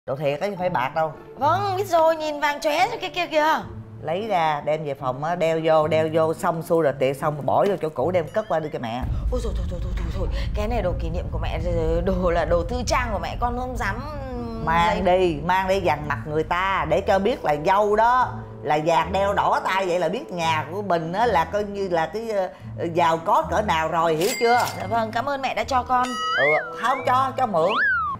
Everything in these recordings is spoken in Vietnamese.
Đồ thiệt á chứ phải bạc đâu. Vâng, biết rồi, nhìn vàng chóe cho cái kia kìa. Lấy ra đem về phòng á, đeo vô xong xuôi rồi tiệc xong bỏ vô chỗ cũ đem cất qua đưa cho mẹ. Ôi rồi thôi, cái này đồ kỷ niệm của mẹ, đồ là đồ tư trang của mẹ, con không dám mang đi dằn mặt người ta để cho biết là dâu đó, là vàng đeo đỏ tay, vậy là biết nhà của mình á là coi như là cái giàu có cỡ nào rồi, hiểu chưa? Dạ vâng, cảm ơn mẹ đã cho con. Không cho mượn.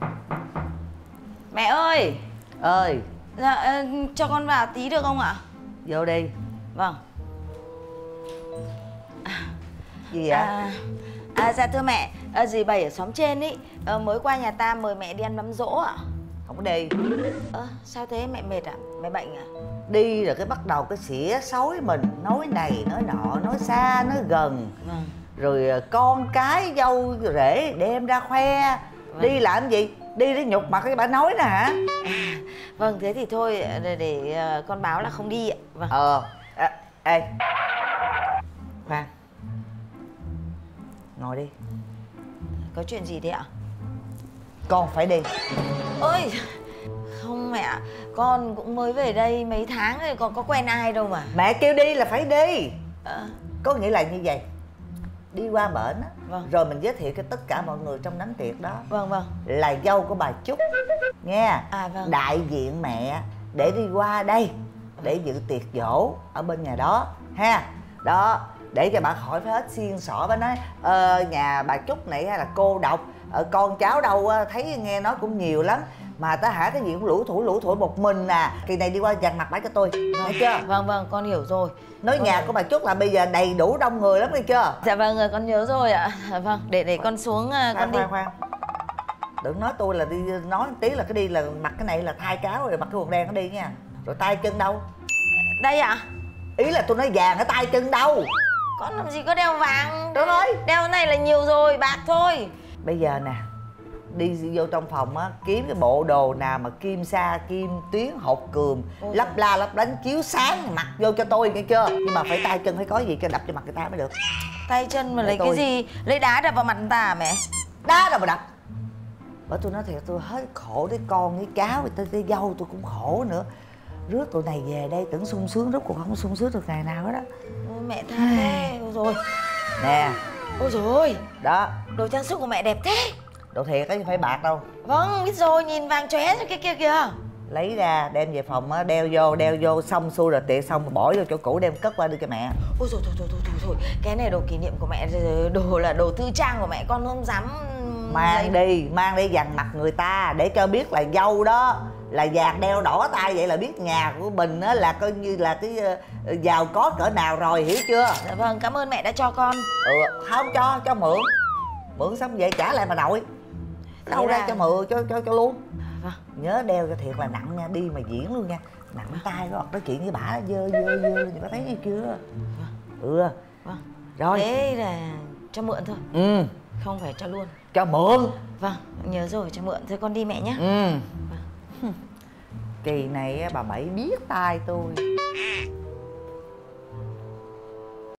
Mẹ ơi. Dạ, cho con vào tí được không ạ? Vô đi. Vâng. Gì vậy? Dạ thưa mẹ, dì Bảy ở xóm trên ý mới qua nhà ta mời mẹ đi ăn mắm dỗ ạ. Không có đi. Sao thế, mẹ mệt à? Mẹ bệnh à? Đi rồi cái bắt đầu cái xỉa xối mình, nói này nói nọ, nói xa nói gần. Vâng. Rồi con cái dâu rể đem ra khoe. Vâng. Đi làm gì? Đi để nhục mặt cái bà nói nè hả? Vâng, thế thì thôi để con báo là không đi ạ. Vâng. Ê khoan, ngồi đi. Có chuyện gì thế ạ? Con phải đi. Ôi không mẹ, con cũng mới về đây mấy tháng rồi, con có quen ai đâu mà. Mẹ kêu đi là phải đi. Có nghĩa là như vậy, đi qua bển á. Vâng. Rồi mình giới thiệu cho tất cả mọi người trong đám tiệc đó. Vâng. Là dâu của bà Trúc nghe. Vâng. Đại diện mẹ để đi qua đây để dự tiệc dỗ ở bên nhà đó ha. Đó, để cho bà khỏi phải hết xiên xỏ. Bà nói nhà bà Trúc này hay là cô độc, con cháu đâu thấy nghe nói cũng nhiều lắm, mà ta hả cái gì cũng lủi thủi một mình à. Kỳ này đi qua dằn mặt bãi cho tôi. Nghe chưa? Vâng, con hiểu rồi. Nói con nhà của bà Trúc là bây giờ đầy đủ đông người lắm, nghe chưa? Dạ vâng, con nhớ rồi ạ. Vâng, để con xuống. Con đi. Khoan. Đừng nói tôi là đi nói tí là cái đi là mặc cái này là thay cáo rồi mặc cái quần đen nó đi nha. Rồi tay chân đâu? Đây ạ. Ý là tôi nói vàng ở tay chân đâu? Con làm gì có đeo vàng. Trời ơi, đeo cái này là nhiều rồi, bạc thôi. Bây giờ nè, đi vô trong phòng á, kiếm cái bộ đồ nào mà kim sa, kim tuyến, hột cườm, lấp la lấp lánh chiếu sáng mặc vô cho tôi, nghe chưa? Nhưng mà phải tay chân phải có gì cho đập cho mặt người ta mới được. Tay chân mà lấy cái gì? Lấy đá đập vào mặt người ta à mẹ? Đá đâu mà đập. Bởi tôi nói thiệt, tôi hết khổ với con với cháu, tới dâu tôi cũng khổ nữa. Rước tụi này về đây tưởng sung sướng, rốt cuộc không sung sướng được ngày nào hết đó. Ôi mẹ tha thế. Ôi rồi. Nè. Ôi rồi. Đó. Đồ trang sức của mẹ đẹp thế. Đồ thiệt á chứ phải bạc đâu. Vâng, biết rồi, nhìn vàng chóe cho cái kia kìa. Lấy ra đem về phòng á, đeo vô xong xuôi rồi tiệc xong bỏ vô chỗ cũ đem cất qua đưa cho mẹ. Ôi rồi thôi, cái này đồ kỷ niệm của mẹ, đồ là đồ tư trang của mẹ, con không dám mang đi dằn mặt người ta để cho biết là dâu đó, là vàng đeo đỏ tay, vậy là biết nhà của mình á là coi như là cái giàu có cỡ nào rồi, hiểu chưa? Dạ vâng, cảm ơn mẹ đã cho con. Không cho mượn xong về trả lại bà nội. Đâu ra cho mượn cho luôn. Vâng. Nhớ đeo cho thiệt là nặng nha, đi mà diễn luôn nha, nặng tay đó, nói chuyện với bả dơ thì có thấy gì chưa? Vâng. Rồi thế là cho mượn thôi. Không phải cho luôn. Cho mượn. Vâng, nhớ rồi, cho mượn. Thôi con đi mẹ nhé. Kỳ này bà Bảy biết tay tôi.